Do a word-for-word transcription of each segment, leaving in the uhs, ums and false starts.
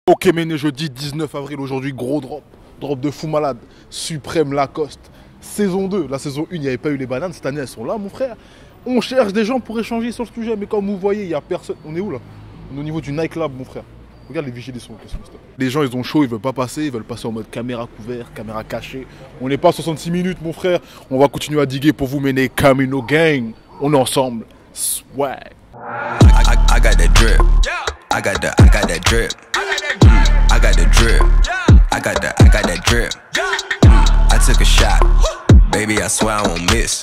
Ok, Méné, jeudi dix-neuf avril, aujourd'hui, gros drop. Drop de fou malade. Suprême Lacoste. Saison deux. La saison un, il n'y avait pas eu les bananes. Cette année, elles sont là, mon frère. On cherche des gens pour échanger sur le sujet. Mais comme vous voyez, il n'y a personne. On est où là? On est au niveau du nightclub, mon frère. Regarde les vigiles des sons. Les gens, ils ont chaud, ils veulent pas passer. Ils veulent passer en mode caméra couvert, caméra cachée. On n'est pas à soixante-six minutes, mon frère. On va continuer à diguer pour vous, Méné. Camino Gang. On est ensemble. Swag. I, I, I got that drip. I got the, I got that drip. I got the drip. I got the, I got that drip. I took a shot. Baby, I swear I won't miss.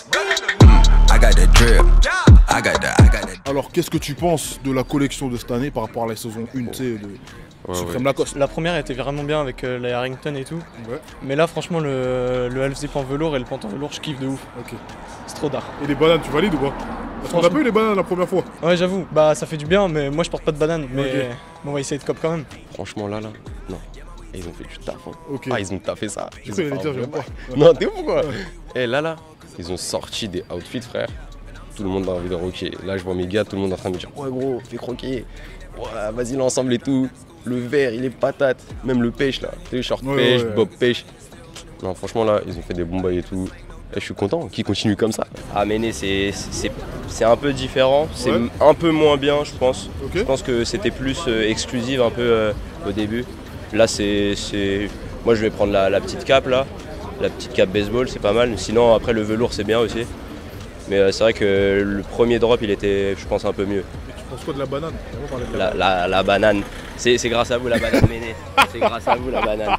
I got that drip. I got the, I got that. Alors, qu'est-ce que tu penses de la collection de cette année par rapport à la saison un, tu sais, de Ouais, Suprême ouais. Lacoste? La première était vraiment bien avec euh, la Harrington et tout. Ouais. Mais là, franchement, le, le half zip en velours et le pant en velours, je kiffe de ouf. Ok. C'est trop d'art. Et les bananes, tu valides ou pas? Parce qu'on a pas eu les bananes la première fois. Ouais, j'avoue, bah ça fait du bien, mais moi je porte pas de banane. Mais Ok. bon, on va essayer de cop quand même. Franchement, là, là, non. Et ils ont fait du taf. Hein. Ok. Ah, ils ont taffé ça. Je Ils sais, ont j'allais fait un dire, vrai j'aime bail. pas. Non, t'es ouf ou quoi? Ouais. Et là, là, ils ont sorti des outfits, frère. Tout le monde a envie de rocker. Là, je vois mes gars, tout le monde est en train de me dire ouais, gros, fais croquer. Ouais, vas-y, l'ensemble et tout. Le vert, il est patate. Même le pêche, là. Tu sais, short Ouais, pêche, ouais, ouais. bob pêche. Non, franchement, là, ils ont fait des bons bails et tout. Et je suis content qu'ils continuent comme ça. Ah, Méné, c'est c'est- c'est un peu différent, c'est Ouais. un peu moins bien, je pense. Ok. Je pense que c'était plus euh, exclusif un peu euh, au début. Là, c'est. c'est- Moi, je vais prendre la, la petite cape, là. La petite cape baseball, c'est pas mal. Sinon, après, le velours, c'est bien aussi. Mais euh, c'est vrai que le premier drop, il était, je pense, un peu mieux. Et tu penses quoi de la banane? On va parler de la La, banane. la, la banane. C'est c'est grâce à vous, la banane, Méné. C'est grâce à vous, la banane.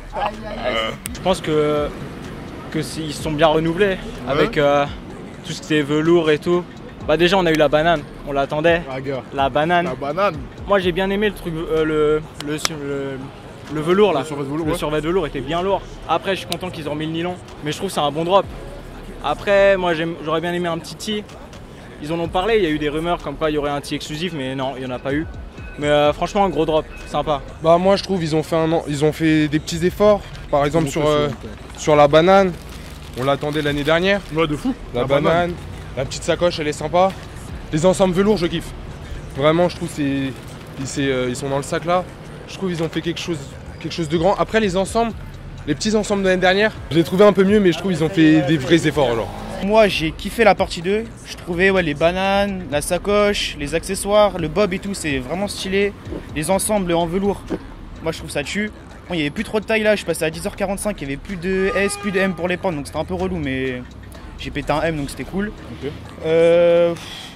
Je pense que que s'ils sont bien renouvelés avec euh, tout ce qui est velours et tout. Bah déjà on a eu la banane, on l'attendait. Ah, gars. La banane. La banane. Moi j'ai bien aimé le truc, euh, le, le, le, le velours là. Le survêt de velours, Le ouais. survêt de velours était bien lourd. Après je suis content qu'ils aient remis le nylon, mais je trouve que c'est un bon drop. Après moi j'aime- j'aurais bien aimé un petit tee. Ils en ont parlé, il y a eu des rumeurs comme quoi il y aurait un tee exclusif, mais non, il n'y en a pas eu. Mais euh, franchement un gros drop, sympa. Bah moi je trouve ils ont fait un an- ils ont fait des petits efforts. Par exemple Ils ont sur, fait euh, ça, sur la banane, on l'attendait l'année dernière. Ouais, de fou. La, banane, la petite sacoche elle est sympa. Les ensembles velours je kiffe. Vraiment je trouve c'est ils, c'est, euh, ils sont dans le sac là. Je trouve ils ont fait quelque chose, quelque chose de grand. Après les ensembles, les petits ensembles de l'année dernière, je les ai trouvés un peu mieux mais je trouve ils ont fait des vrais efforts genre. Moi j'ai kiffé la partie deux, je trouvais ouais, les bananes, la sacoche, les accessoires, le bob et tout c'est vraiment stylé. Les ensembles en velours, moi je trouve ça tue. Bon, il n'y avait plus trop de taille là, je suis passé à dix heures quarante-cinq, il n'y avait plus de S, plus de M pour les pentes donc c'était un peu relou mais j'ai pété un M donc c'était cool. Ok. Euh,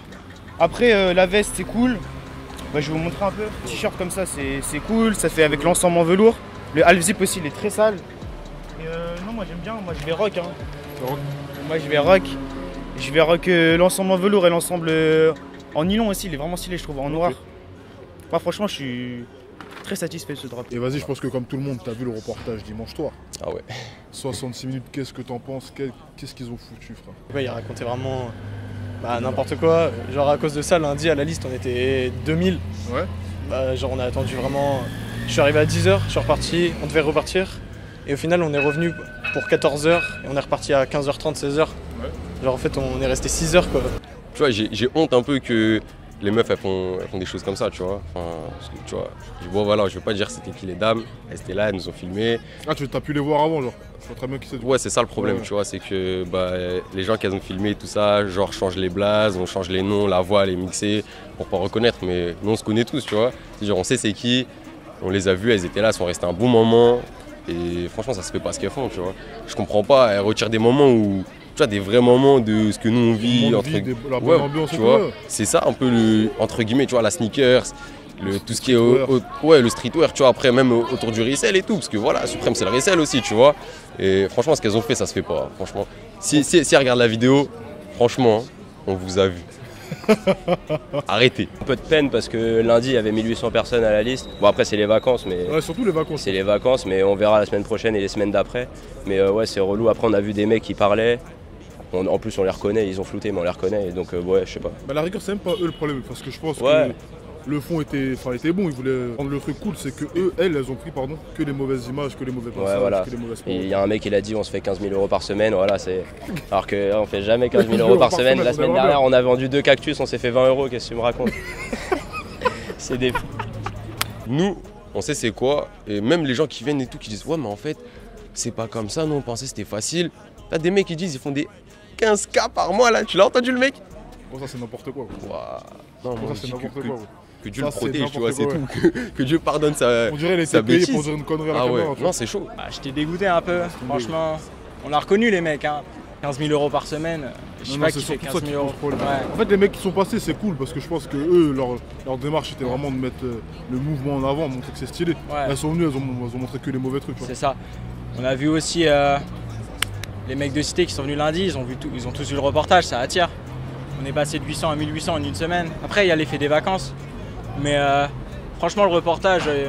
Après euh, la veste c'est cool, bah, je vais vous montrer un peu. Le t-shirt comme ça c'est c'est cool, ça fait avec l'ensemble en velours. Le half zip aussi il est très sale. Et euh, non moi j'aime bien, moi je vais rock hein. rock. Moi je vais rock. Je vais rock euh, l'ensemble en velours et l'ensemble euh, en nylon aussi, il est vraiment stylé je trouve, en noir. Moi franchement je suis très satisfait de ce drop. Et vas-y, je pense que comme tout le monde, t'as vu le reportage dimanche soir. Ah ouais. soixante-six minutes, qu'est-ce que t'en penses? Qu'est- Qu'est-ce qu'ils ont foutu, frère? Ouais, il racontait vraiment bah, n'importe quoi. Genre à cause de ça, lundi à la liste on était deux mille. Ouais. Bah, genre on a attendu vraiment. Je suis arrivé à dix heures, je suis reparti, on devait repartir. Et au final on est revenu pour quatorze heures et on est reparti à quinze heures trente, seize heures. Ouais. Genre en fait on est resté six heures quoi. Tu vois, j'ai j'ai honte un peu que les meufs elles font, elles font des choses comme ça, tu vois. Enfin, parce que, tu vois, bon voilà, je veux pas dire c'était qui les dames, elles étaient là, elles nous ont filmé. Ah, tu as pu les voir avant, genre. Je vois très bien qui c'est. Ouais, c'est ça le problème, Ouais. tu vois, c'est que bah, les gens qui ont filmé tout ça, genre changent les blazes, on change les noms, la voix, les mixer pour pas reconnaître, mais nous on se connaît tous, tu vois. C'est genre on sait c'est qui, on les a vus, elles étaient là, elles sont restées un bon moment. Et franchement, ça se fait pas ce qu'elles font, tu vois. Je comprends pas, elles retirent des moments où, tu vois, des vrais moments de ce que nous on vit, Monde entre vie, des- la bonne ouais, ambiance tu et vois. tout, ouais. C'est ça un peu le, entre guillemets, tu vois, la sneakers, le, tout ce qui est, streetwear. au, au- ouais, le streetwear, tu vois, après même au- autour du resell et tout, parce que voilà, Suprême c'est le resell aussi, tu vois. Et franchement, ce qu'elles ont fait, ça se fait pas, franchement. Si, si, si elles regardent la vidéo, franchement, hein, on vous a vu. Arrêtez. Un peu de peine parce que lundi, il y avait mille huit cents personnes à la liste. Bon, après, c'est les vacances, mais. Ouais, surtout les vacances. C'est les vacances, mais on verra la semaine prochaine et les semaines d'après. Mais euh, ouais, c'est relou. Après, on a vu des mecs qui parlaient. On- en plus, on les reconnaît, ils ont flouté, mais on les reconnaît. Et donc, euh, ouais, je sais pas. Bah, la rigueur, c'est même pas eux le problème. Parce que je pense Ouais. que le fond était, enfin, était bon. Ils voulaient rendre le truc cool. C'est que eux, elles, elles ont pris, pardon, que les mauvaises images, que les mauvais passages, Ouais, voilà. que les mauvaises Et il paroles. y a un mec qui a dit on se fait quinze mille euros par semaine. Voilà, c'est. Alors qu'on fait jamais quinze mille euros par semaine. La semaine dernière, on a vendu deux cactus, on s'est fait vingt euros. Qu'est-ce que tu me racontes? C'est des. Nous, on sait c'est quoi. Et même les gens qui viennent et tout, qui disent ouais mais en fait c'est pas comme ça, nous on pensait que c'était facile. T'as des mecs qui disent ils font des quinze K par mois là, tu l'as entendu le mec? Bon, ça c'est n'importe quoi. quoi. Ouah. Non, moi, ça je c'est dis n'importe que, quoi. que, quoi. que Dieu Ça, le protège, c'est tu vois, c'est n'importe tout. Que, que Dieu pardonne sa, On dirait les sa payé bêtise. pour dire une connerie à la Ah caméra. ouais, tu vois. non c'est chaud. Bah, j'étais dégoûté un peu, franchement. On l'a reconnu les mecs, hein. quinze mille euros par semaine. Je sais Non, pas non, qui c'est fait surtout ça quinze qui mille euros. pose problème. Ouais. En fait, les mecs qui sont passés, c'est cool parce que je pense que eux, leur, leur démarche était vraiment de mettre euh, le mouvement en avant, montrer que c'est stylé. Ouais. Elles sont venues, elles ont, elles ont montré que les mauvais trucs. tu vois. C'est ça. On a vu aussi euh, les mecs de Cité qui sont venus lundi, ils ont, vu tout, ils ont tous vu le reportage, ça attire. On est passé de huit cents à mille huit cents en une semaine. Après, il y a l'effet des vacances. Mais euh, franchement, le reportage, euh,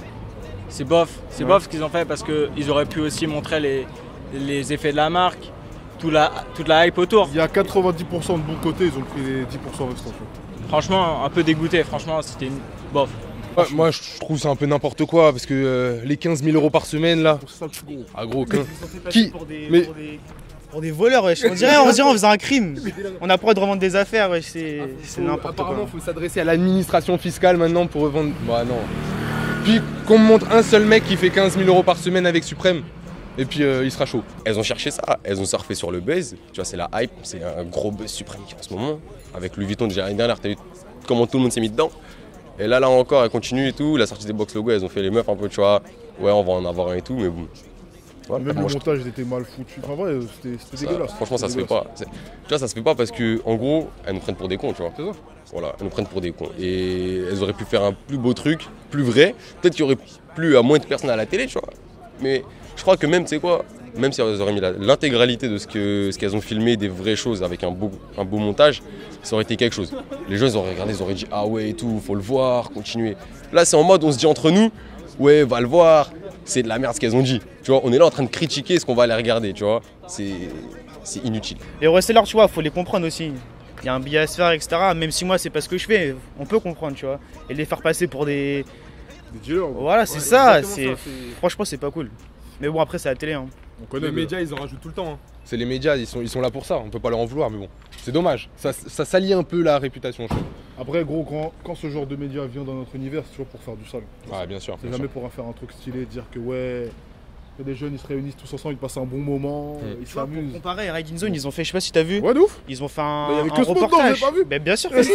c'est bof. C'est Ouais. bof ce qu'ils ont fait parce qu'ils auraient pu aussi montrer les, les effets de la marque, tout la, toute la hype autour. Il y a quatre-vingt-dix pour cent de bon côté, ils ont pris les dix pour cent restants. tu vois. Franchement, un peu dégoûté. Franchement, c'était une bof. Ouais, moi je trouve c'est un peu n'importe quoi parce que euh, les quinze mille euros par semaine là. C'est ça le plus gros. Ah gros, quinze. Ils ont fait Qui passer pour des, Mais- pour des, pour des voleurs, wesh. On dirait, on dirait on faisait un crime. On a pas le droit de revendre des affaires, wesh. C'est c'est Faut- n'importe quoi. Apparemment, il faut s'adresser à l'administration fiscale maintenant pour revendre. Bah non. Puis qu'on me montre un seul mec qui fait quinze mille euros par semaine avec Suprême, et puis euh, il sera chaud. Elles ont cherché ça, elles ont surfé sur le buzz. Tu vois, c'est la hype, c'est un gros buzz suprême qui est en ce moment. Avec Louis Vuitton déjà l'année dernière, t'as vu comment tout le monde s'est mis dedans. Et là, là encore, elle continue et tout. La sortie des box logo, elles ont fait les meufs un peu, tu vois. Ouais, on va en avoir un et tout, mais bon. Voilà, Même moi, le je- montage il était mal foutu. Enfin, ouais, c'était c'était ça- dégueulasse. franchement, ça se C'était fait pas. C'est- Tu vois, ça se fait pas parce que, en gros, elles nous prennent pour des cons, tu vois. C'est ça. Voilà, elles nous prennent pour des cons. Et elles auraient pu faire un plus beau truc, plus vrai. Peut-être qu'il y aurait plu à moins de personnes à la télé, tu vois. Mais je crois que même, tu sais quoi, même si elles auraient mis la- l'intégralité de ce que ce qu'elles ont filmé, des vraies choses avec un beau, un beau montage, ça aurait été quelque chose. Les gens, ils auraient regardé, ils auraient dit ah ouais et tout, faut le voir, continuer. Là, c'est en mode, on se dit entre nous, ouais, va le voir. C'est de la merde ce qu'elles ont dit. Tu vois, on est là en train de critiquer ce qu'on va aller regarder, tu vois. C'est c'est inutile. Les resellers, tu vois, faut les comprendre aussi. Il y a un billet à se faire, et cetera. Même si moi, c'est pas ce que je fais, on peut comprendre, tu vois. Et les faire passer pour des. Des dealers. ouais. Voilà, c'est Ouais, ça. exactement C'est c'est- Franchement, c'est pas cool. Mais bon, après, c'est à la télé. Hein. On connaît Les le- médias, ils en rajoutent tout le temps. hein. C'est les médias, ils sont, ils sont là pour ça. On peut pas leur en vouloir, mais bon. C'est dommage. Ça, ça salit un peu la réputation, je trouve. Après, gros, quand, quand ce genre de média vient dans notre univers, c'est toujours pour faire du sale. Ouais, bien sûr. C'est bien jamais sûr. pour faire un truc stylé, dire que ouais, que des jeunes ils se réunissent tous ensemble, ils passent un bon moment, Mm. ils Tu vois, pour s'amusent. comparer, Riding Zone, ils ont fait, je sais pas si t'as vu, Ouais, de ouf. ils ont fait un, Mais il y avait un que Smoke dedans, reportage. j'ai pas vu. Ben, bien sûr que si.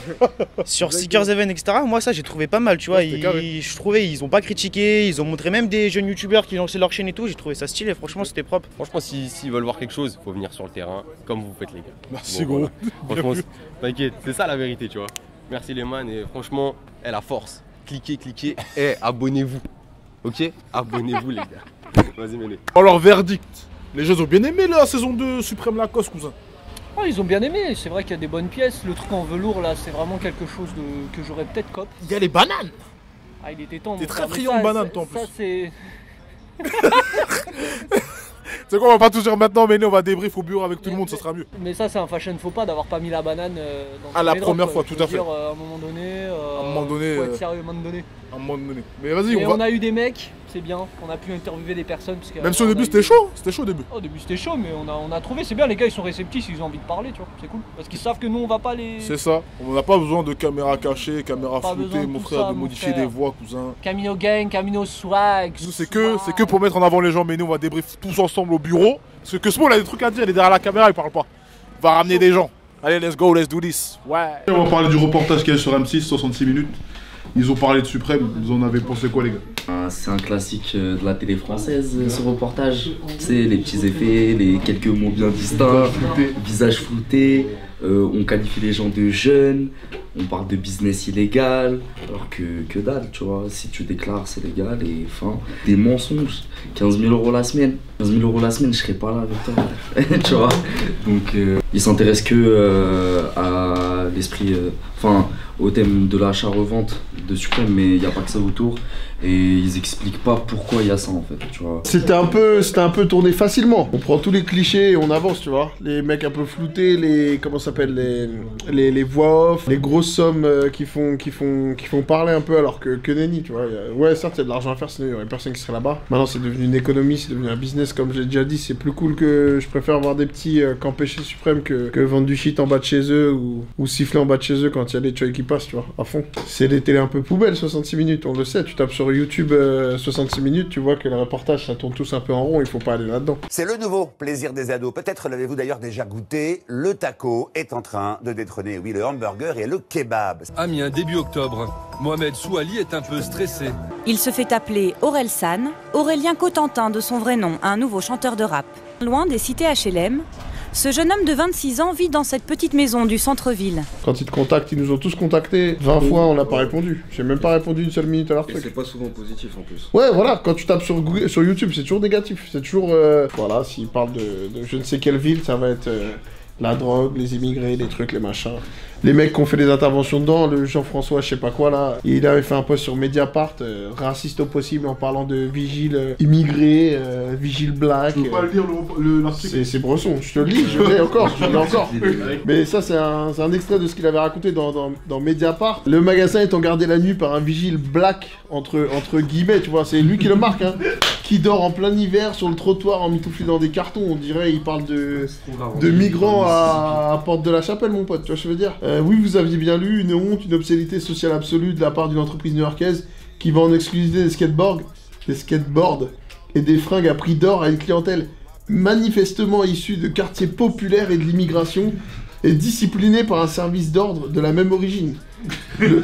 Sur Seekers Event, et cetera. Moi, ça, j'ai trouvé pas mal, tu vois. Ouais, c'était Ils- carré. je trouvais, ils ont pas critiqué, ils ont montré même des jeunes youtubeurs qui lançaient leur chaîne et tout. J'ai trouvé ça stylé, franchement, c'était propre. Franchement, s'ils si, s'ils veulent voir quelque chose, il faut venir sur le terrain, comme vous faites les gars. Merci, Bon, gros. voilà. Franchement, c'est- t'inquiète, c'est ça la vérité, tu vois. Merci les man, et franchement, elle a force. Cliquez, cliquez, et abonnez-vous. Ok? Abonnez-vous les gars. Vas-y, Méné. Alors, verdict. Les jeunes ont bien aimé la saison deux Suprême Lacoste, cousin. Oh, ils ont bien aimé, c'est vrai qu'il y a des bonnes pièces. Le truc en velours là, c'est vraiment quelque chose de... que j'aurais peut-être cop. Il y a les bananes. Ah, il était temps. T'es mon très frère, mais friand ça, de bananes, ça- toi, en Ça, c'est. C'est quoi, on va pas tout dire maintenant, mais nous, on va débrief au bureau avec tout le monde, ça sera mieux. Mais ça, c'est un fashion faux pas d'avoir pas mis la banane euh, dans Ah, la les première drops, fois, je tout veux à fait. dire, euh, à un moment donné. euh, À un moment donné, Faut euh, être sérieux à un moment donné. À un moment donné. Mais vas-y, Et on on, va. a eu des mecs, c'est bien. On a pu interviewer des personnes. Parce que, Même si euh, au on début a c'était eu- chaud, c'était chaud au début. Au début c'était chaud, mais on a, on a trouvé, c'est bien, les gars ils sont réceptifs, ils ont envie de parler, tu vois, c'est cool. Parce qu'ils savent que nous on va pas les. C'est ça. On n'a pas besoin de caméra cachée, caméra Pas besoin floutée, de mon tout frère, ça, de mon modifier frère. des voix, cousin. Camino Gang, Camino Swag. Nous, c'est que, c'est que pour mettre en avant les gens, mais nous, on va débrief tous ensemble au bureau. Parce que Cosmo, il a des trucs à dire, il est derrière la caméra, il parle pas. Il va ramener des gens. Allez, let's go, let's do this. Ouais. On va parler du reportage qu'il y a sur M six, soixante-six minutes. Ils ont parlé de Suprême, vous en avez pensé quoi, les gars? Euh, C'est un classique euh, de la télé française, euh, ce reportage. Tu sais, les petits effets, les quelques mots bien distincts, visage flouté, euh, on qualifie les gens de jeunes, on parle de business illégal, alors que, que dalle, tu vois. Si tu déclares, c'est légal et enfin, des mensonges. quinze mille euros la semaine. quinze mille euros la semaine, je serais pas là avec toi, tu vois. Donc, euh, ils s'intéressent que euh, à l'esprit, euh, enfin, au thème de l'achat-revente de Suprême, mais il n'y a pas que ça autour. Et ils expliquent pas pourquoi il y a ça en fait, tu vois. C'était un peu, c'était un peu tourné facilement. On prend tous les clichés et on avance, tu vois. Les mecs un peu floutés, les comment ça s'appelle, les, les les voix off, les grosses sommes euh, qui font qui font qui font parler un peu alors que que nenni, tu vois. Il y a- Ouais, certes, il y a de l'argent à faire, sinon il y aurait personne qui serait là-bas. Maintenant, c'est devenu une économie, c'est devenu un business, comme j'ai déjà dit. C'est plus cool que je préfère voir des petits euh, camper chez Suprême que que vendre du shit en bas de chez eux ou ou siffler en bas de chez eux quand il y a des choix qui passent, tu vois, à fond. C'est des télés un peu poubelles, soixante-six minutes, on le sait. Tu tapes sur sur YouTube euh, soixante-six minutes, tu vois que les reportages, ça tourne tous un peu en rond, il faut pas aller là-dedans. C'est le nouveau plaisir des ados. Peut-être l'avez-vous d'ailleurs déjà goûté. Le taco est en train de détrôner, oui, le hamburger et le kebab. Amiens, début octobre. Mohamed Souali est un peu stressé. Il se fait appeler Aurel San, Aurélien Cotentin de son vrai nom, un nouveau chanteur de rap. Loin des cités H L M, ce jeune homme de vingt-six ans vit dans cette petite maison du centre-ville. Quand ils te contactent, ils nous ont tous contactés. vingt fois, on n'a pas répondu. J'ai même pas répondu une seule minute à leur Et truc. c'est pas souvent positif en plus. Ouais, voilà, quand tu tapes sur, Google, sur YouTube, c'est toujours négatif. C'est toujours. Euh, voilà, s'ils parlent de, de je ne sais quelle ville, ça va être euh, la drogue, les immigrés, les trucs, les machins. Les mecs qui ont fait des interventions dedans, le Jean-François, je sais pas quoi là, il avait fait un post sur Mediapart, euh, raciste au possible, en parlant de vigiles euh, immigrés, euh, vigiles black. Je peux pas le lire l'article. C'est Bresson, je te le lis, je l'ai encore, je l'ai encore. Mais ça, c'est un, un extrait de ce qu'il avait raconté dans, dans, dans Mediapart. Le magasin étant gardé la nuit par un vigile black, entre, entre guillemets, tu vois, c'est lui qui le marque, hein, qui dort en plein hiver sur le trottoir en mitouflé dans des cartons. On dirait, il parle de, de migrants à, à Porte de la Chapelle, mon pote, tu vois ce que je veux dire. Euh, oui, vous aviez bien lu, une honte, une obscénité sociale absolue de la part d'une entreprise new-yorkaise qui vend en exclusivité des skateboards, des skateboards et des fringues à prix d'or à une clientèle manifestement issue de quartiers populaires et de l'immigration et disciplinée par un service d'ordre de la même origine. Le,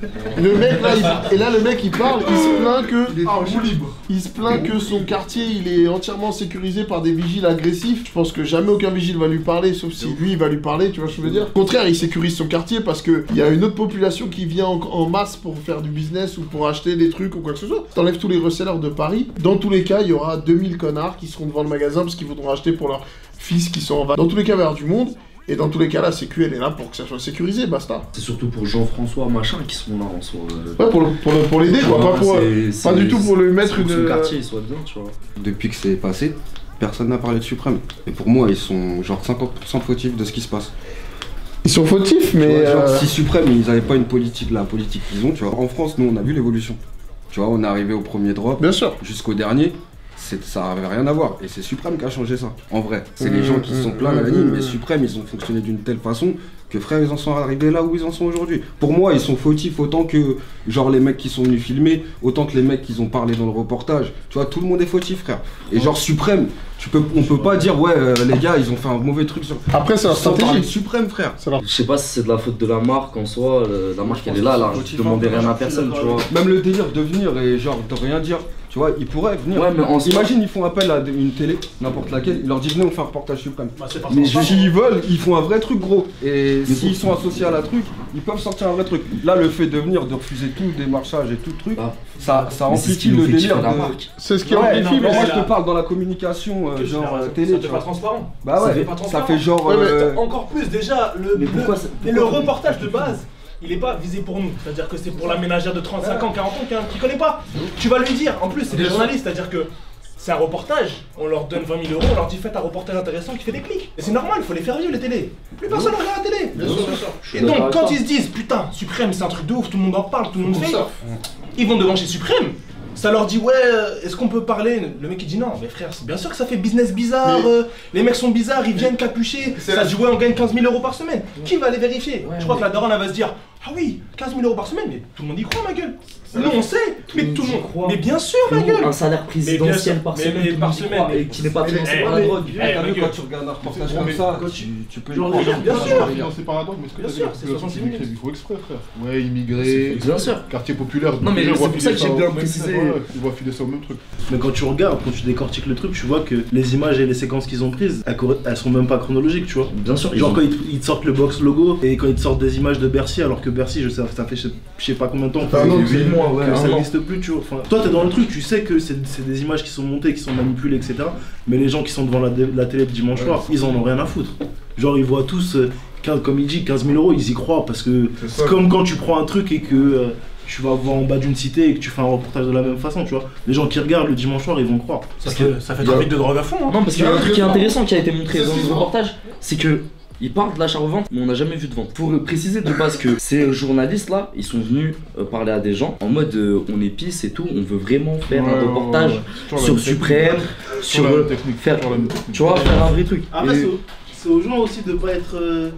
le mec là, il, et là le mec il parle, il se plaint que il, est il se plaint que son quartier il est entièrement sécurisé par des vigiles agressifs. Je pense que jamais aucun vigile va lui parler, sauf si lui il va lui parler, tu vois ce que je veux dire. Au contraire, il sécurise son quartier parce que il y a une autre population qui vient en, en masse pour faire du business ou pour acheter des trucs ou quoi que ce soit. T'enlèves tous les resellers de Paris. Dans tous les cas, il y aura deux mille connards qui seront devant le magasin parce qu'ils voudront acheter pour leurs fils qui sont en vacances. Dans tous les cas, il va y avoir du monde. Et dans tous les cas, la sécu, elle est là pour que ça soit sécurisé, basta. C'est surtout pour Jean-François machin qui sont là en soi. Ouais, pour, le, pour, le, pour l'aider, quoi. Pas, pour, pas du tout pour le mettre pour une. Son quartier soit bien, tu vois. Depuis que c'est passé, personne n'a parlé de Suprême. Et pour moi, ils sont genre cinquante pour cent fautifs de ce qui se passe. Ils sont fautifs, mais. Vois, genre, euh... si Suprême, ils avaient pas une politique, la politique qu'ils ont, tu vois. En France, nous, on a vu l'évolution. Tu vois, on est arrivé au premier drop. Bien sûr. Jusqu'au dernier. Ça n'avait rien à voir, et c'est Suprême qui a changé ça, en vrai. C'est mmh, les gens qui se sont mmh, plaints à la mmh, ligne, mmh. mais Suprême, ils ont fonctionné d'une telle façon que frère, ils en sont arrivés là où ils en sont aujourd'hui. Pour moi, ils sont fautifs autant que genre les mecs qui sont venus filmer, autant que les mecs qui ont parlé dans le reportage. Tu vois, tout le monde est fautif, frère. Et genre Suprême, tu peux, on peut pas dire ouais, euh, les gars, ils ont fait un mauvais truc sur. Après, c'est la stratégie. Suprême, frère. Je sais pas si c'est de la faute de la marque en soi, le- la marque elle est là, là, je demandais rien à personne, tu vois. Même le délire de venir et genre de rien dire. Tu vois, ils pourraient venir. Ouais, mais en soi- Imagine, ils font appel à une télé, n'importe laquelle, ils leur disent venez, on fait un reportage Suprême. Bah, c'est pas Mais transparent. s'ils veulent, ils font un vrai truc gros. Et s'ils sont associés à la truc, ils peuvent sortir un vrai truc. Là, le fait de venir, de refuser tout démarchage et tout truc, ça, ça Mais c'est ce amplifie qui nous le fait délire kiffer la de... marque. C'est ce qui Ouais, amplifie, non, mais moi c'est je la- te parle dans la communication, euh, Ok, genre j'ai euh, raison. télé. Ça tu fait vois. pas transparent. Bah Ça ouais, fait pas ça transparent. fait genre... Ouais, mais euh, encore plus déjà, le, Mais le- pourquoi ça- mais pourquoi- le reportage de base, il est pas visé pour nous. C'est-à-dire que c'est pour la ménagère de trente-cinq ans, quarante ans qui, qui connaît pas. Tu vas lui dire, en plus c'est des Bien sûr. journalistes, c'est-à-dire que c'est un reportage, on leur donne vingt mille euros, on leur dit faites un reportage intéressant qui fait des clics. Et c'est normal, il faut les faire vivre les télés. Plus personne regarde la télé. Bien sûr, bien sûr. Et donc quand ils se disent putain, Suprême c'est un truc de ouf, tout le monde en parle, tout le monde Pour fait, ça. ils vont devant chez Suprême. Ça leur dit ouais, euh, est-ce qu'on peut parler? Le mec il dit non, mais frère, c'est bien sûr que ça fait business bizarre, Mais- euh, les mecs sont bizarres, ils viennent capucher, C'est ça la- dit ouais on gagne quinze mille euros par semaine. Qui va aller vérifier? Ouais, Je crois mais- que la daronne elle va se dire ah oui, quinze mille euros par semaine, mais tout le monde y croit ma gueule. Nous on sait, mais tout le y monde. croit. Mais bien sûr ma gueule. Un salaire Mais bien sûr, présidentiel par mais- semaine, mais tout le par monde y semaine, croit, mais- et qui n'est pas mais- financé mais- par la mais- drogue. Eh, T'as ma vu, gueule. quand tu regardes un reportage Ouais, comme mais ça, quand tu, tu peux... Genre, le bien voir. sûr. Financé par la drogue, mais ce que Bien t'as sûr, dit, c'est la soixante-six population, minutes. il faut exprès, frère. Ouais, immigrés, Bien sûr. quartier populaire. Non, mais ils c'est voient pour ça filer que j'ai au bien même précisé. truc, ouais, ils voient filer ça au même truc. Mais quand tu regardes, quand tu décortiques le truc, tu vois que les images et les séquences qu'ils ont prises, elles, corre- elles sont même pas chronologiques, tu vois. Bien sûr, ils Genre ont- quand ils, ils te sortent le box logo et quand ils te sortent des images de Bercy, alors que Bercy, je sais, ça fait je sais, je sais pas combien de temps fait un an que que, c'est- mois, ouais, que que ça ça existe n'existe plus, tu vois. Enfin, toi, t'es dans le truc, tu sais que c'est c'est des images qui sont montées, qui sont manipulées, et cetera. Mais les gens qui sont devant la, dé- la télé le dimanche soir, ils en ont rien à foutre. Genre, ils voient tous, euh, quinze comme il dit, quinze mille euros, ils y croient parce que C'est c'est ça. comme quand tu prends un truc et que euh, tu vas voir en bas d'une cité et que tu fais un reportage de la même façon, tu vois. Les gens qui regardent le dimanche soir, ils vont croire. Ça fait, ça fait trafic de drogue à fond. Hein. Non, parce qu'il y a un truc qui est Exactement. intéressant qui a été montré C'est dans ce le qu'ils reportage, c'est que ils parlent de l'achat-revente, mais on n'a jamais vu de vente. Pour préciser de base que ces journalistes-là, ils sont venus euh, parler à des gens en mode euh, on est pisse et tout, on veut vraiment faire Ouais, un ouais, reportage ouais, ouais. Toujours la sur même technique. Suprême, sur Toujours la euh, même technique, faire, toujours la même technique. tu vois, faire un vrai truc. Après, Et- c'est aux- c'est aux gens aussi de pas être. euh,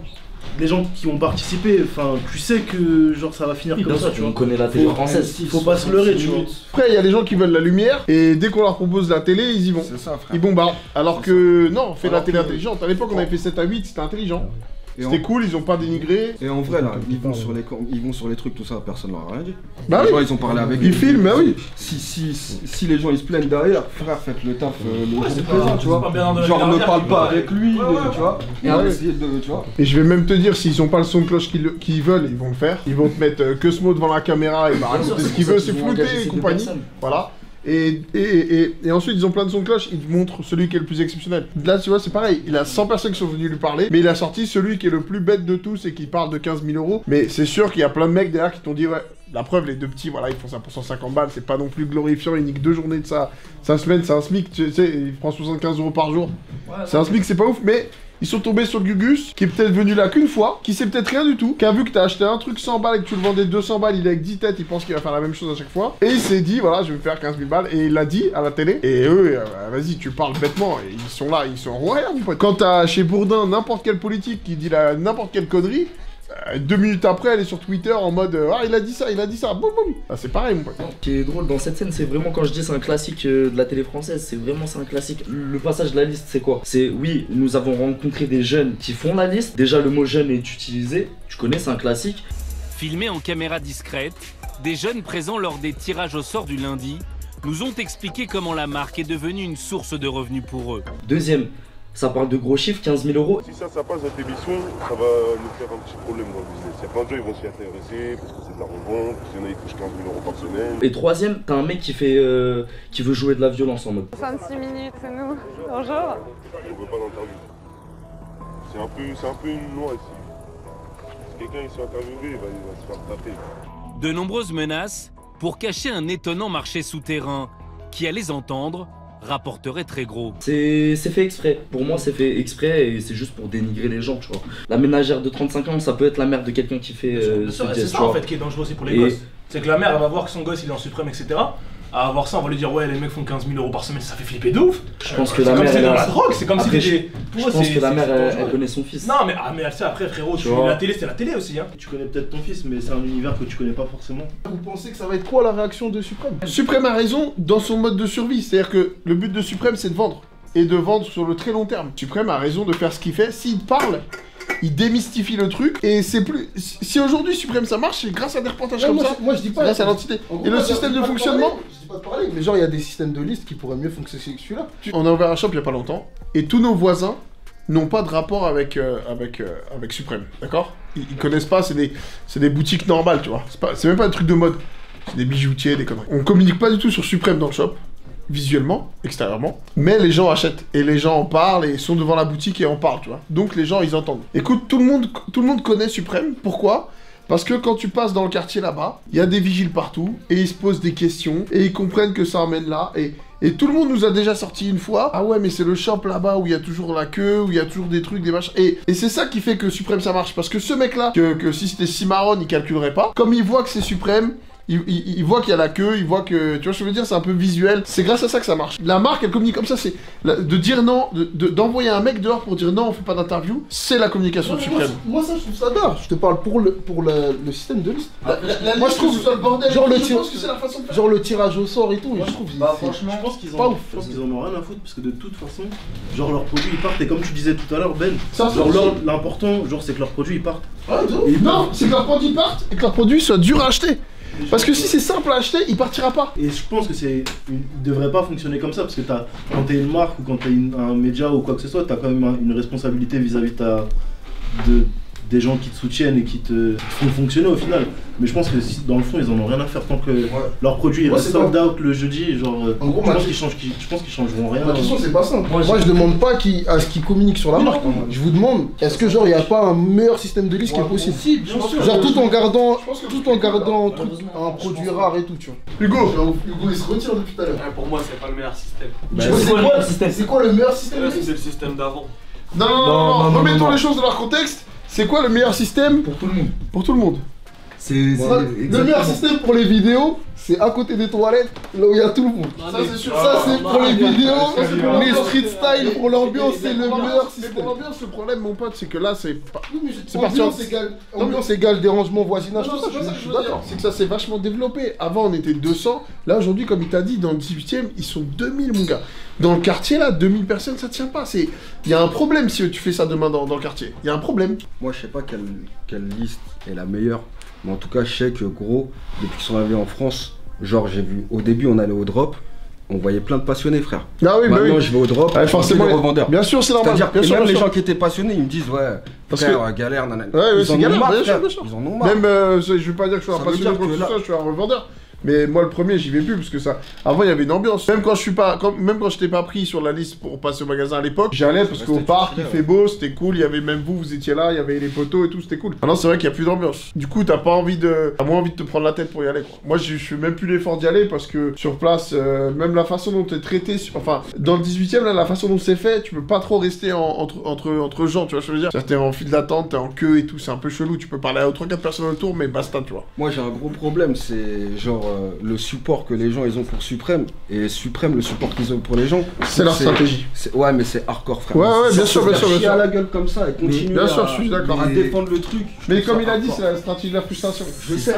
les gens qui ont participé, enfin, tu sais que genre ça va finir Oui, comme bien ça, sûr, tu vois. on connaît la télé Faut- française. Il faut pas se leurrer, tu vois. Après, il y a des gens qui veulent la lumière et dès qu'on leur propose la télé, ils y vont. C'est ça, frère. Ils bombardent. Alors que non, on fait la Alors télé que- intelligente. À l'époque, on avait fait sept à huit, c'était intelligent. Et C'était en- cool, ils ont pas dénigré. Et en vrai, là, ils vont, sur les, ils vont sur les trucs, tout ça, personne leur a rien dit. Bah les oui. gens, ils ont parlé avec Ils eux. filment, bah oui. Si, si, si, si les gens ils se plaignent derrière, frère, faites le taf euh, le Ouais, jour c'est présent, pas- tu c'est vois. pas bien de la Genre, ne dernière parle qui pas veut- avec lui, Ouais, ouais. tu vois. Et Ouais. essayez de, tu vois. Et je vais même te dire, s'ils ont pas le son de cloche qu'ils le- qu'ils veulent, ils vont le faire. Ils vont te mettre euh, que ce mot devant la caméra, il va Bien raconter sûr, ce c'est qu'il pour veut, ça c'est qu'ils vont flouté engager et ces deux compagnie. personnes. Voilà. Et, et, et, et ensuite, ils ont plein de sons de cloche, ils te montrent celui qui est le plus exceptionnel. Là, tu vois, c'est pareil. Il a cent personnes qui sont venues lui parler, mais il a sorti celui qui est le plus bête de tous et qui parle de quinze mille euros. Mais c'est sûr qu'il y a plein de mecs derrière qui t'ont dit, ouais, la preuve, les deux petits, voilà, ils font ça pour cent cinquante balles, c'est pas non plus glorifiant, ils niquent deux journées de sa, sa semaine, c'est un SMIC, tu sais, il prend soixante-quinze euros par jour. C'est un SMIC, c'est pas ouf, mais ils sont tombés sur le Gugus, qui est peut-être venu là qu'une fois, qui sait peut-être rien du tout, qui a vu que t'as acheté un truc cent balles et que tu le vendais deux cents balles, il est avec dix têtes, il pense qu'il va faire la même chose à chaque fois. Et il s'est dit, voilà, je vais me faire quinze mille balles, et il l'a dit à la télé. Et eux, euh, vas-y, tu parles bêtement, et ils sont là, ils sont royaux, mon pote. Quand t'as chez Bourdin n'importe quel politique qui dit la- n'importe quelle connerie, euh, deux minutes après, elle est sur Twitter en mode, euh, ah, il a dit ça, il a dit ça, boum boum. Ah, c'est pareil, mon pote. Ce qui est drôle dans cette scène, c'est vraiment quand je dis c'est un classique euh, de la télé française, c'est vraiment c'est un classique. Le passage de la liste, c'est quoi? C'est oui, nous avons rencontré des jeunes qui font la liste. Déjà, le mot jeune est utilisé. Tu connais, c'est un classique. Filmés en caméra discrète, des jeunes présents lors des tirages au sort du lundi nous ont expliqué comment la marque est devenue une source de revenus pour eux. Deuxième, ça parle de gros chiffres, quinze mille euros. Si ça, ça passe cette émission, ça va nous faire un petit problème dans le business. Il y a plein de gens qui vont s'y intéresser parce que c'est de la revente, il y en a qui touchent quinze mille euros par semaine. Et troisième, t'as un mec qui fait, euh, qui veut jouer de la violence en mode. soixante-six minutes, c'est nous. Bonjour. On veut pas d'interview. C'est un peu, c'est un peu une loi ici. Si quelqu'un il se fait interviewer, il va, il va se faire taper. De nombreuses menaces pour cacher un étonnant marché souterrain qui, à les entendre, rapporterait très gros. C'est c'est fait exprès. Pour moi, c'est fait exprès et c'est juste pour dénigrer les gens, tu vois. La ménagère de trente-cinq ans, ça peut être la mère de quelqu'un qui fait euh, Bien sûr, ce et c'est geste, ça tu en vois. fait qui est dangereux aussi pour les Et- gosses. C'est que la mère elle va voir que son gosse il est en suprême, et cetera. À avoir ça, on va lui dire ouais les mecs font quinze mille euros par semaine, ça fait flipper de ouf. Je pense Euh, que c'est la comme mère, si elle c'était a- dans la drogue, c'est comme Après, si je- t'étais. je Pour eux, pense c'est- que la c'est- mère, c'est elle- dangereux. elle connaît son fils. Non mais, ah, mais elle sait après frérot, tu, Tu vois. la télé c'est la télé aussi hein. Tu connais peut-être ton fils, mais c'est un univers que tu connais pas forcément. Vous pensez que ça va être quoi la réaction de Suprême? Suprême a raison dans son mode de survie, c'est-à-dire que le but de Suprême c'est de vendre, et de vendre sur le très long terme. Suprême a raison de faire ce qu'il fait, s'il parle, il démystifie le truc, et c'est plus... Si aujourd'hui Suprême ça marche, c'est grâce à des reportages Ouais, comme moi, ça, je- moi, je dis pas- grâce à l'entité. En gros, Et le moi, je système dis de pas fonctionnement... parler, je dis pas de parler, mais genre il y a des systèmes de liste qui pourraient mieux fonctionner que celui-là. On a ouvert un shop il y a pas longtemps, et tous nos voisins n'ont pas de rapport avec, euh, avec, euh, avec Suprême, d'accord? ils, ils connaissent pas, c'est des, c'est des boutiques normales, tu vois. C'est pas- c'est même pas un truc de mode. C'est des bijoutiers, des conneries. On communique pas du tout sur Suprême dans le shop, visuellement, extérieurement, mais les gens achètent, et les gens en parlent, et sont devant la boutique et en parlent, tu vois. Donc les gens, ils entendent. Écoute, tout le monde, tout le monde connaît Suprême, pourquoi? Parce que quand tu passes dans le quartier là-bas, il y a des vigiles partout, et ils se posent des questions, et ils comprennent que ça emmène là, et... Et tout le monde nous a déjà sorti une fois, ah ouais mais c'est le shop là-bas où il y a toujours la queue, où il y a toujours des trucs, des machins. Et, et c'est ça qui fait que Suprême ça marche, parce que ce mec-là, que, que si c'était Cimarron, il calculerait pas, comme il voit que c'est Suprême, il, il, il voit qu'il y a la queue, il voit que... Tu vois ce que je veux dire, c'est un peu visuel. C'est grâce à ça que ça marche. La marque, elle communique comme ça, c'est... la- De dire non, de- de- d'envoyer un mec dehors pour dire non, on fait pas d'interview, c'est la communication de Moi, Suprême. moi, ça, je trouve ça d'art. Je te parle pour le, pour le, le système de liste. La- la- la moi, liste, je trouve que ce soit le bordel, genre, le je tir- pense que c'est la façon de faire. genre le tirage au sort et tout. Moi, je trouve bah, c'est- franchement, je pense qu'ils pas en, ouf. je pense qu'ils en ont rien à foutre parce que de toute façon, genre leurs produits ils partent et comme tu disais tout à l'heure Ben, Ça, c'est genre aussi. leur- l'important genre c'est que leurs produits ils partent. Ouais, de ouf. Non, c'est que leurs produits partent et que leurs produits soient durs à acheter. Parce que si c'est simple à acheter, il partira pas. Et je pense que c'est, il devrait pas fonctionner comme ça parce que t'as, quand t'es une marque ou quand t'es une- un média ou quoi que ce soit, t'as quand même un- une responsabilité vis-à-vis de ta, de, des gens qui te soutiennent et qui te, qui te font fonctionner au final. Mais je pense que si, dans le fond ils en ont rien à faire tant que leurs produits ils Moi, restent c'est sold pas- out le jeudi, genre. En gros, je, ma- pense qu'ils changent, qu'ils- je pense qu'ils changeront rien. Ma question c'est pas simple. Moi, Moi, j'ai- je demande pas qui, à ce qu'ils communiquent sur la Oui, marque. non. Je vous demande, est-ce que genre il y a pas un meilleur système de liste qui est possible? Si, bien sûr. Genre tout en gardant, tout en gardant un, truc- un produit rare et tout, tu vois. Hugo, Hugo il se retire depuis tout à l'heure. Pour moi, c'est pas le meilleur système. Bah, c'est quoi, c'est quoi le meilleur système de C'est liste? le système d'avant. Non, non, non, non, non, remettons les choses dans leur contexte. C'est quoi le meilleur système pour tout le monde? Pour tout le monde. C'est. Le meilleur système pour les vidéos, c'est à côté des toilettes, là où il y a tout le monde. Ça, c'est sûr. Ça, c'est pour les vidéos, les street style, pour l'ambiance, c'est le meilleur système. Pour l'ambiance, le problème, mon pote, c'est que là, c'est pas. C'est parti. Ambiance égale, ambiance égale dérangement, voisinage, tout ça. Je suis d'accord. C'est que ça s'est vachement développé. Avant, on était deux cents. Là, aujourd'hui, comme il t'a dit, dans le dix-huitième, ils sont deux mille, mon gars. Dans le quartier, là, deux mille personnes, ça tient pas. Il y a un problème si tu fais ça demain dans, dans le quartier. Il y a un problème. Moi, je sais pas quelle, quelle liste est la meilleure. Mais en tout cas, je sais que, gros, depuis qu'ils sont arrivés en France, genre, j'ai vu, au début, on allait au drop. On voyait plein de passionnés, frère. Ah oui, Maintenant, bah oui. je vais au drop, ouais, forcément, les revendeurs. Bien sûr, c'est normal. C'est-à-dire bien que sûr, même bien les sûr. gens qui étaient passionnés, ils me disent, ouais, Parce frère, que... galère, nanana. Ouais, ouais, ils en c'est ont galère, marre, bien sûr, frère. bien sûr. Ils en ont marre. Même, euh, je vais pas dire que je suis un Ça veut passionné dire pour que tout là- ça, je suis un revendeur. Mais moi, le premier, j'y vais plus parce que ça. Avant, il y avait une ambiance. Même quand je suis pas, quand... même quand je t'ai pas pris sur la liste pour passer au magasin à l'époque, j'allais parce qu'au parc, il fait beau, c'était cool. Il y avait même vous, vous étiez là, il y avait les poteaux et tout, c'était cool. Maintenant, c'est vrai qu'il y a plus d'ambiance. Du coup, t'as pas envie de, t'as moins envie de te prendre la tête pour y aller, quoi. Moi, je je fais même plus l'effort d'y aller parce que sur place, euh, même la façon dont t'es traité, sur- enfin, dans le dix-huitième, là, la façon dont c'est fait, tu peux pas trop rester en- entre, entre, entre gens, tu vois ce que je veux dire. C'est-à-dire, t'es en file d'attente, t'es en queue et tout, c'est un peu chelou. Tu peux parler à trois quatre personnes autour, mais basta, tu vois. Moi, j'ai un gros problème, c'est genre euh, le support que les gens ils ont pour Suprême et Suprême le support qu'ils ont pour les gens. C'est leur stratégie. c'est- Ouais, mais c'est hardcore, frère. Ouais, ouais, Ils bien sortent sûr, se bien faire sûr, bien chier sûr. à la gueule comme ça et continuer Bien sûr, à, je suis d'accord. à Mais- défendre le truc. Mais Je comme trouve il ça a dit, hardcore. c'est la stratégie de la frustration. Je sais,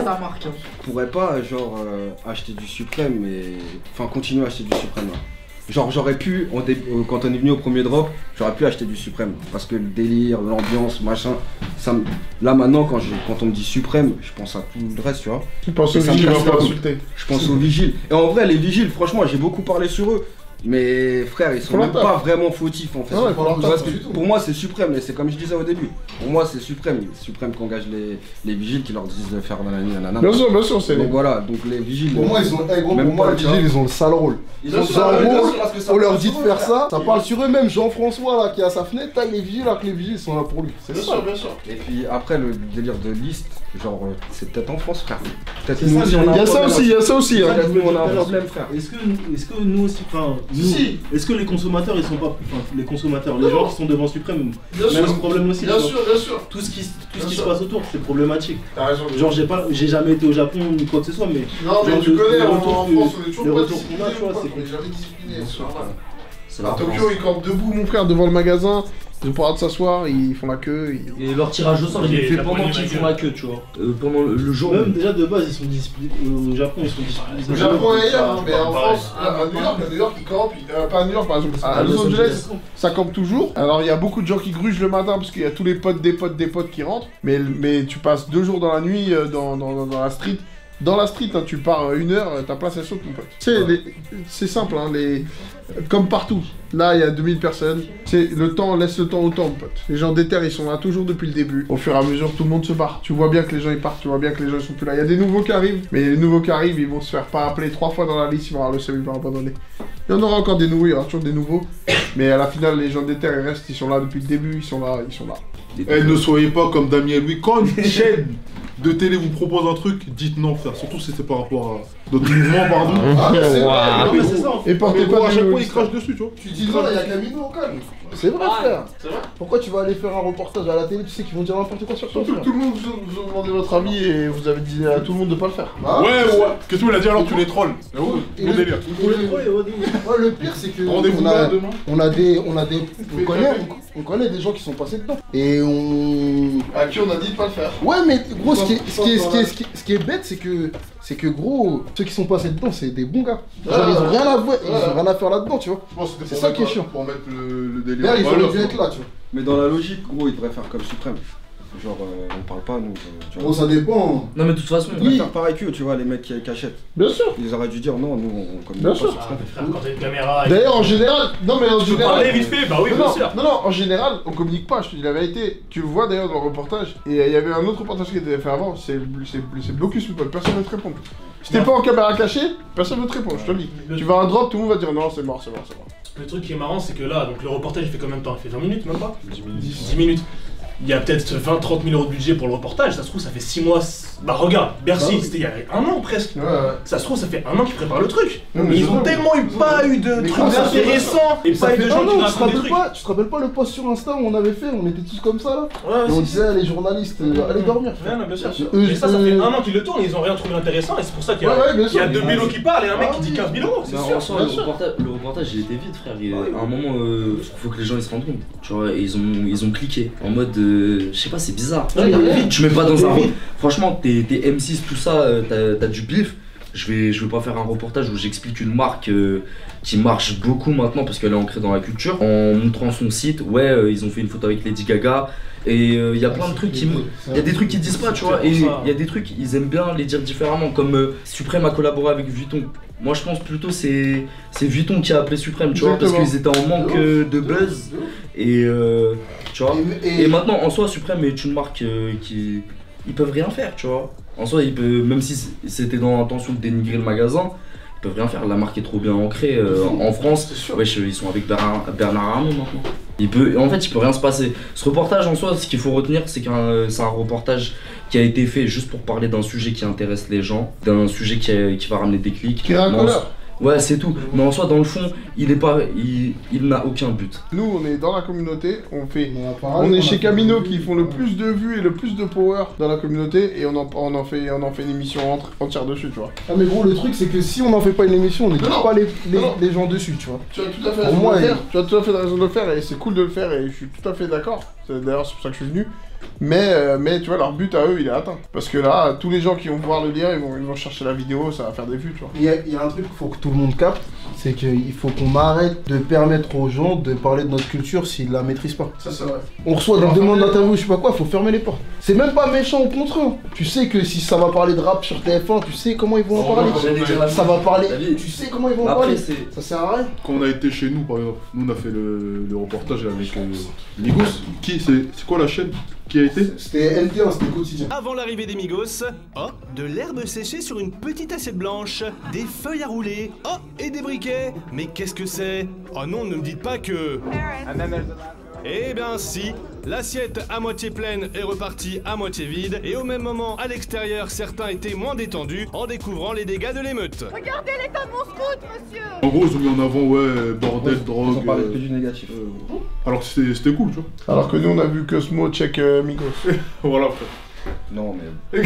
je pourrais pas genre euh, acheter du Suprême et enfin continuer à acheter du Suprême là. Genre j'aurais pu, en dé- euh, quand on est venu au premier drop, j'aurais pu acheter du Suprême parce que le délire, l'ambiance, machin, ça me... là maintenant quand, j'ai- quand on me dit Suprême, je pense à tout le reste, tu vois. Tu penses Et aux ça me vigiles, casse on va la pas couille. insulter. Je pense aux vigiles. Et en vrai les vigiles, franchement j'ai beaucoup parlé sur eux. Mais frère, ils sont Faut leur même taf. pas vraiment fautifs en fait. Ah ouais, faut leur taf, Parce que pas du tout. pour moi c'est Suprême, mais c'est comme je disais au début. Pour moi c'est Suprême. Suprême qui engage les, les vigiles qui leur disent de faire nanani nanana. Bien sûr, bien sûr, c'est Donc les- voilà, donc les vigiles. Pour moi, ils ont, eh, gros, même pour moi, pas, les tu vois. vigiles, ils ont le sale rôle. Ils Ils ont ont le le sale sale rôle, rôle, parce que ça on leur parle dit de sur eux, faire là. ça, ça parle sur eux-mêmes. Jean-François, là, qui est à sa fenêtre, taille les vigiles, alors que les vigiles sont là pour lui. C'est Bien ça. sûr, bien sûr. Et puis après le délire de liste, genre euh, c'est peut-être en France frère. Peut-être C'est nous ça, aussi il on a Il y un a ça problème aussi, il y a ça aussi. hein. Peut-être nous on a un Alors, problème frère. Est-ce que, est-ce que nous aussi, enfin, nous, Si. est-ce que les consommateurs, ils sont pas, enfin, les consommateurs, les gens qui sont devant Suprême, Bien même sûr. ce problème aussi. Bien tu vois. sûr, bien sûr. Tout ce qui, tout Bien ce qui se sûr. passe autour, c'est problématique. T'as raison. Genre, j'ai pas, j'ai jamais été au Japon ni quoi que ce soit, mais. Non, mais genre, tu le- connais, les en retours en que- France, on est toujours les pas retours qu'on a, discipliné, tu vois, on c'est est jamais discipliné, c'est normal. C'est À la Tokyo, France. ils campent debout, mon frère, devant le magasin. Ils ont pas le droit de s'asseoir, ils font la queue. ils- Et leur tirage au sort, il est Et fait la pendant poignée qu'ils de font la la queue, tu vois. Euh, pendant le, le jour. Même déjà de base, ils sont disciplinés. Au Japon, ils sont disciplinés. Au Japon et ailleurs, hein, mais en pareil. France, à à New York, à New York, ils campent. ils- euh, Pas à New York, par exemple, à Los Angeles, ça campe toujours. Alors, il y a beaucoup de gens qui grugent le matin parce qu'il y a tous les potes, des potes, des potes qui rentrent. Mais, mais tu passes deux jours dans la nuit euh, dans, dans, dans la street. Dans la street, hein, tu pars euh, une heure, euh, ta place elle saute, mon pote. Tu sais, les- c'est simple, hein, les... comme partout. Là, il y a deux mille personnes. C'est le temps, laisse le temps au temps, mon pote. Les gens déterrent, ils sont là toujours depuis le début. Au fur et à mesure, tout le monde se barre. Tu vois bien que les gens ils partent, tu vois bien que les gens ils sont plus là. Il y a des nouveaux qui arrivent, mais les nouveaux qui arrivent, ils vont se faire pas appeler trois fois dans la liste, ils vont avoir le seul, ils vont abandonner. Il y en aura encore des nouveaux, il y aura toujours des nouveaux. Mais à la finale, les gens déterrent, ils restent, ils sont là depuis le début, ils sont là, ils sont là. Eh, ne soyez pas comme Damien Louis. Quand une chaîne de télé vous propose un truc, dites non, frère. Surtout si c'est par rapport à notre mouvement, pardon. Ah, mais c'est vrai, Ah, non, mais c'est ça. Et portez Mais pas bon, à de- chaque fois, ils crachent dessus, tu vois. Tu dis non, il y a Camino au calme. C'est vrai, frère. Pourquoi tu vas aller faire un reportage à la télé, tu sais qu'ils vont dire n'importe quoi sur toi, Surtout que frère. tout le monde vous, vous a demandé votre avis et vous avez dit à tout le monde de pas le faire. Ah, Ouais, c'est ouais. ça. Qu'est-ce que tu l'as dit alors? Tu les trolls. Mais ouais, Et bon le- délire. et le- Ouais, le pire c'est que Rendez-vous on a, là, demain. on a des, on a des, on connaît, on, on connaît des gens qui sont passés dedans. Et on, À qui on a dit de pas le faire. ouais, mais gros, ce qui est, ce qui est, ce qui est, ce qui est, ce qui est bête, c'est que, c'est que gros, ceux qui sont passés dedans, c'est des bons gars. Genre, Ouais, ils ont ouais. rien à voir, ils Ouais. ont rien à faire là-dedans, tu vois. Je pense que c'était C'est pour ça mettre- qui est chiant. Pour mettre le, le délire. D'ailleurs, ils en auraient valeur, dû quoi. être là, tu vois. Mais dans la logique, gros, ils devraient faire comme Suprême. Genre, euh, on parle pas, nous. euh, tu vois. Bon, ça dépend. Non, mais de toute façon, Ils devraient Oui. faire pareil qu'eux, tu vois, les mecs qui, qui achètent. Bien sûr. Ils auraient dû dire non, nous, on comme Bien pas sûr. sur Suprême. Frère, quand t'as une caméra. D'ailleurs, en général, non mais en Tu peux général. parler vite fait, bah oui, non, bien non, sûr. non, non, en général, on communique pas, je te dis la vérité. Tu le vois d'ailleurs dans le reportage, et il y avait un autre reportage qui était fait avant, c'est le- c'est c'est blocus, mon pote, personne ne te répond. Si t'es pas en caméra cachée, personne ne te répond, je te le dis. Tu vas à un drop, tout le monde va dire non, c'est mort, c'est mort, c'est mort. Le truc qui est marrant, c'est que là, donc le reportage il fait combien de temps? Il fait vingt minutes, même pas? dix minutes. il y a peut-être vingt à trente mille euros de budget pour le reportage, ça se trouve ça fait six mois. Bah regarde, Bercy, Bah, c'était il y a un an presque. Ouais, ouais. Ça se trouve ça fait un an qu'ils préparent le truc. Non, mais mais ils je ont sais, tellement mais- eu pas eu de Mais trucs comment ça se fait intéressants et Ça pas eu fait de un gens an, qui tu te racontent des rappelles trucs. pas, tu te rappelles pas le post sur Insta où on avait fait, on était tous comme ça là Ouais, et on si, disait les journalistes, euh, allez dormir. Ouais, non, bien sûr. Eux, Mais ça, ça fait eux- un an qu'ils le tournent et ils ont rien trouvé d'intéressant et c'est pour ça qu'il y a, Ouais, ouais, bien il y a sûr. deux Mais- bilots qui parlent et un mec Ah qui dit oui. quinze mille euros, c'est Bah, sûr. en soi, bien le, sûr. reportage, le reportage il était vite, frère. Il- à un moment, euh, faut que les gens ils se rendent compte. Tu vois, et ils ont, ils ont cliqué en mode, euh, je sais pas, c'est bizarre. Ouais, il est vite. Tu mets pas dans Il est un. vite. Franchement, t'es t'es M six, tout ça, euh, t'as t'as du bif. Je vais, je vais pas faire un reportage où j'explique une marque euh, qui marche beaucoup maintenant parce qu'elle est ancrée dans la culture. En montrant son site, ouais, euh, ils ont fait une photo avec Lady Gaga. Et il euh, y a plein de trucs qui. Il y a des trucs qu'ils disent pas, tu vois. Et il y a des trucs, ils aiment bien les dire différemment. Comme euh, Supreme a collaboré avec Vuitton. Moi je pense plutôt c'est c'est Vuitton qui a appelé Supreme, tu vois, parce Exactement. qu'ils étaient en manque euh, de buzz. Et euh, tu vois. Et- Et maintenant, en soi, Supreme est une marque euh, qui. Ils peuvent rien faire, tu vois. En soi, ils peuvent, même si c'était dans l'intention de dénigrer le magasin, ils peuvent rien faire. La marque est trop bien ancrée euh, en France. Wesh, ils sont avec Bernard, Bernard Arnault maintenant. Il peut, en fait, il peut rien se passer. Ce reportage en soi, ce qu'il faut retenir, c'est qu'un c'est un reportage qui a été fait juste pour parler d'un sujet qui intéresse les gens, d'un sujet qui, a- qui va ramener des clics. Qui est un Mais en- connard. Ouais, c'est tout. Mais en soi, dans le fond, il est pas, il, il n'a aucun but. Nous, on est dans la communauté, on fait, parlé, on on est a chez fait Camino des qui font le plus de vues et le plus de power dans la communauté et on en, on en fait, on en fait une émission entre- entière dessus, tu vois. Ah mais gros, le truc c'est que si on n'en fait pas une émission, on n'écoute Non, pas les, les, non. les gens dessus, tu vois. Tu as tout à fait Pour raison moi, de le il- faire. Tu as tout à fait raison de le faire et c'est cool de le faire et je suis tout à fait d'accord. C'est d'ailleurs c'est pour ça que je suis venu. Mais, euh, mais tu vois, leur but à eux, il est atteint. Parce que là, tous les gens qui vont voir le lien, ils vont, ils vont chercher la vidéo, ça va faire des vues, tu vois. Il y, a, il y a un truc qu'il faut que tout le monde capte, c'est qu'il faut qu'on arrête de permettre aux gens de parler de notre culture s'ils la maîtrisent pas. Ça, c'est vrai. On reçoit des demandes d'interview, je sais pas quoi, faut fermer les portes. C'est même pas méchant ou contre eux. Tu sais que si ça va parler de rap sur T F un, tu sais comment ils vont en Oh, parler. non, j'allais dire la Ça même. va parler, David. tu sais comment ils vont en Après, parler. c'est- Ça sert à rien. Quand on a été chez nous, par exemple, nous on a fait le, le reportage avec euh, Migos. Qui, c'est c'est quoi la chaîne qui a été C'était N T un, c'était quotidien. Avant l'arrivée des Migos, oh, de l'herbe séchée sur une petite assiette blanche, des feuilles à rouler, oh, et des briquets. Mais qu'est-ce que c'est? Oh non, ne me dites pas que... Eh bien si, l'assiette à moitié pleine est repartie à moitié vide, et au même moment, à l'extérieur, certains étaient moins détendus en découvrant les dégâts de l'émeute. Regardez l'état de mon scout, monsieur. En gros, ils ont mis en avant, ouais, bordel, drogue. Ils ont parlé euh, que du négatif. euh, alors que c'était c'était cool, tu vois. Alors que nous, on a vu Cosmo check euh, Migos. Voilà, frère. Non, mais.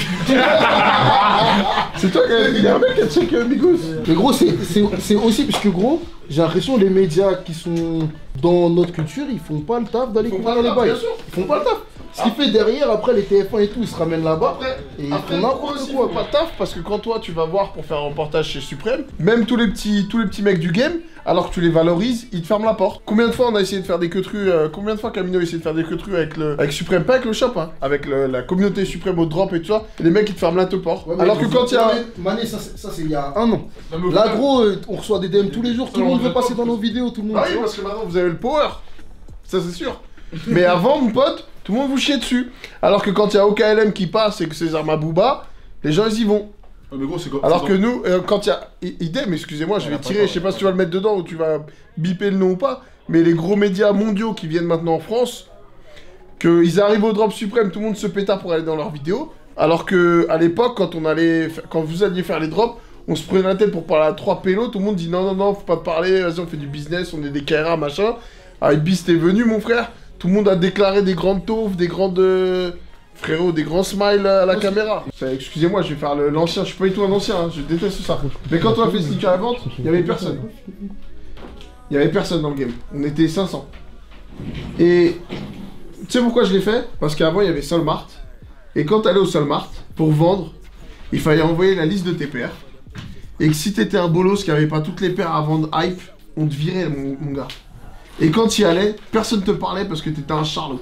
C'est toi, il y a un mec qui a check euh, Migos. Mais gros, c'est c'est- c'est aussi parce que gros, j'ai l'impression que les médias qui sont dans notre culture, ils font pas le taf d'aller Ils font couvrir pas le les taf, bails. bien sûr. Ils font pas le taf. Ce qui fait derrière, après les T F un et tout, ils se ramènent là-bas et ils Après, font pourquoi n'importe aussi quoi. faut pas de taf parce que quand toi tu vas voir pour faire un reportage chez Supreme, même tous les petits tous les petits mecs du game, alors que tu les valorises, ils te ferment la porte. Combien de fois on a essayé de faire des queutrues, euh, combien de fois Camino a essayé de faire des queutrues avec le avec Supreme, pas avec le shop, hein, avec le- la communauté Supreme au drop et tout ça, et les mecs ils te ferment la porte. Ouais, mais alors que vous- quand il y a Mané, Mané, ça c'est ça, c'est il y a un an. Non, mais Là vous- gros, euh, on reçoit des D M tous les jours, tout le Non, monde vous veut passer êtes dans pas- nos vidéos, tout le monde. Ah tu oui, vois. parce que maintenant vous avez le power. Ça c'est sûr. Mais avant, mon pote, tout le monde vous chiait dessus. Alors que quand il y a O K L M qui passe et que c'est Zarma Booba, les gens ils y vont. Ah, mais gros, c'est quoi Alors c'est que dans- nous, euh, quand il y a. I- Idem, excusez-moi, je Ouais, vais pas tirer, grave. je sais pas si tu vas le mettre dedans ou tu vas biper le nom ou pas, mais les gros médias mondiaux qui viennent maintenant en France, qu'ils arrivent au drop suprême, tout le monde se péta pour aller dans leurs vidéos. Alors que à l'époque, quand on allait, fa- quand vous alliez faire les drops, on se prenait la tête pour parler à trois pélos, tout le monde dit non, non, non, faut pas parler, vas-y, on fait du business, on est des K R A, machin. Ah, Ibis, t'es venu, mon frère, tout le monde a déclaré des grandes taufs, des grandes. euh, Frérot, des grands smiles à la caméra. Ça, excusez-moi, je vais faire le- l'ancien, je suis pas du tout un ancien, hein, je déteste ça. Mais quand on a fait Sneaker à la vente, il y avait personne. Il y avait personne dans le game. On était cinq cents. Et tu sais pourquoi je l'ai fait? Parce qu'avant il y avait Solmart. Et quand t'allais au Solmart, pour vendre, il fallait envoyer la liste de tes paires. Et que si t'étais un bolos qui avait pas toutes les paires à vendre hype, on te virait, mon, mon gars. Et quand tu y allais, personne te parlait parce que t'étais un charlot.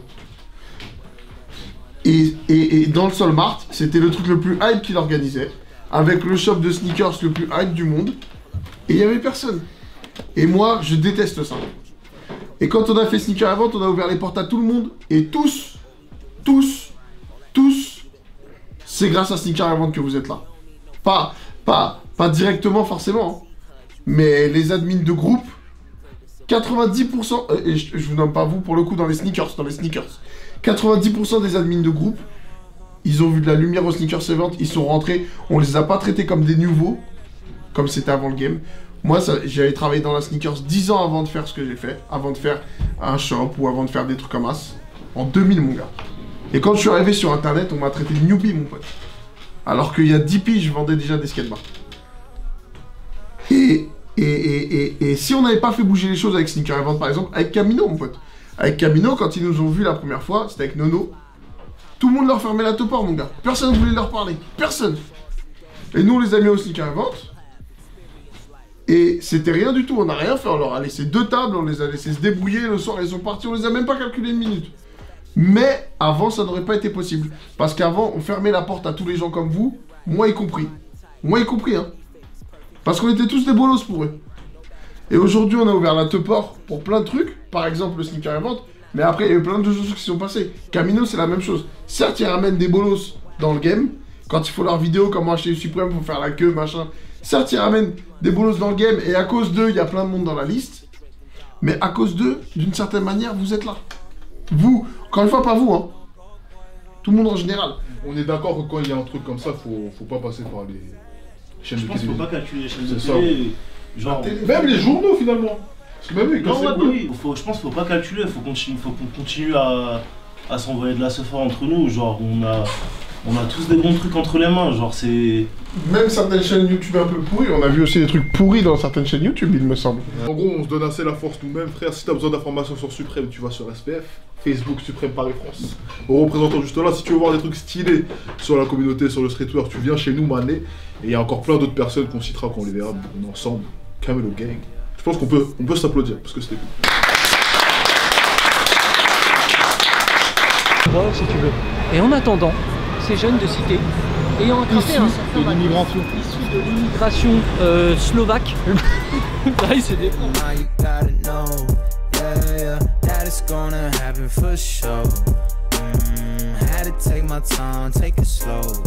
Et, et, et dans le Solmart, c'était le truc le plus hype qu'il organisait, avec le shop de sneakers le plus hype du monde, et il y avait personne. Et moi, je déteste ça. Et quand on a fait Sneaker à vente, on a ouvert les portes à tout le monde, et tous, tous, tous, c'est grâce à Sneaker à vente que vous êtes là. Pas, pas, pas directement forcément, hein, mais les admins de groupe, quatre-vingt-dix pour cent, euh, et je, je vous nomme pas vous pour le coup dans les sneakers, dans les sneakers. quatre-vingt-dix pour cent des admins de groupe, ils ont vu de la lumière au Sneakers Event, ils sont rentrés, on les a pas traités comme des nouveaux, comme c'était avant le game. Moi, j'avais travaillé dans la sneakers dix ans avant de faire ce que j'ai fait, avant de faire un shop ou avant de faire des trucs comme As. En deux mille, mon gars. Et quand je suis arrivé sur internet, on m'a traité de newbie, mon pote. Alors qu'il y a dix piges, je vendais déjà des skateboards. Et, et, et, et, et si on n'avait pas fait bouger les choses avec Sneaker Event, par exemple, avec Camino, mon pote. Avec Camino, quand ils nous ont vus la première fois, c'était avec Nono. Tout le monde leur fermait la topor, mon gars. Personne ne voulait leur parler. Personne. Et nous, on les a mis au Sneaker Event. Et c'était rien du tout, on n'a rien fait, on leur a laissé deux tables, on les a laissés se débrouiller, le soir ils sont partis, on les a même pas calculé une minute. Mais avant ça n'aurait pas été possible, parce qu'avant on fermait la porte à tous les gens comme vous, moi y compris. Moi y compris, hein. Parce qu'on était tous des bolos pour eux. Et aujourd'hui on a ouvert la topor pour plein de trucs, par exemple le Sneaker Event, mais après il y a eu plein de choses qui sont passées. Camino c'est la même chose, certes ils ramènent des bolos dans le game, quand il faut leur vidéo comment acheter le Supreme pour faire la queue, machin. Certes, ils ramènent des bolos dans le game et à cause d'eux, il y a plein de monde dans la liste. Mais à cause d'eux, d'une certaine manière, vous êtes là. Vous, encore une fois, pas vous, hein. Tout le monde en général. On est d'accord que quand il y a un truc comme ça, faut, faut pas passer par les chaînes Je de pense qu'il télévision. faut pas calculer les chaînes de C'est télé. ça. Genre, Même les journaux, finalement. Parce que même eux, ils non, cassent ouais, les couilles. oui, faut, je pense qu'il faut pas calculer, faut continue, faut qu'on continue à, à s'envoyer de la C F A entre nous. Genre, on a, on a tous des bons trucs entre les mains. Genre, c'est. Même certaines chaînes YouTube un peu pourries, on a vu aussi des trucs pourris dans certaines chaînes YouTube, il me semble. En gros, on se donne assez la force nous-mêmes, frère. Si t'as besoin d'informations sur Suprême, tu vas sur S P F, Facebook Suprême Paris France. Au représentant juste là, si tu veux voir des trucs stylés sur la communauté, sur le streetwear, tu viens chez nous, Mané. Et il y a encore plein d'autres personnes qu'on citera quand on les verra, on est ensemble. Camelo Gang. Je pense qu'on peut, on peut s'applaudir parce que c'était cool. Voir si tu veux. Et en attendant, ces jeunes de cité, ayant attrapé un certain de l'immigration. issu de l'immigration euh, slovaque, là il se défend. Gonna happen for sure. Mm, had to take my time, take it slow.